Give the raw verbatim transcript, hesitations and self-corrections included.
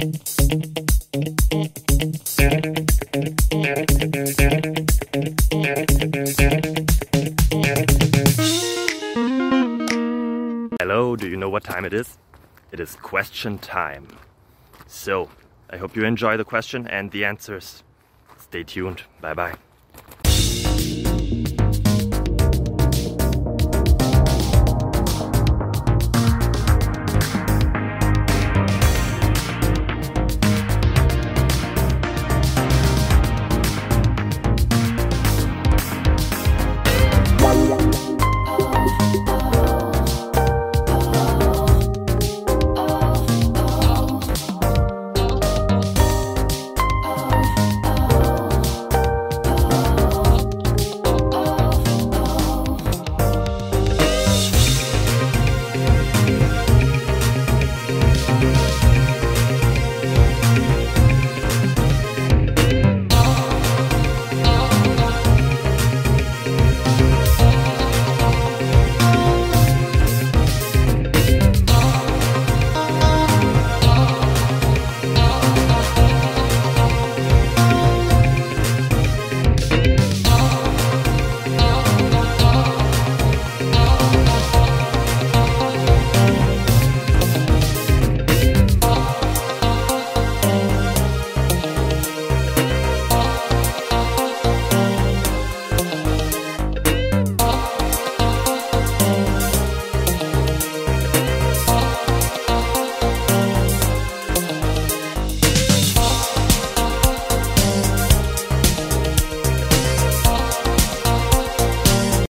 Hello, do you know what time it is? It is question time. So, I hope you enjoy the question and the answers. Stay tuned. Bye bye.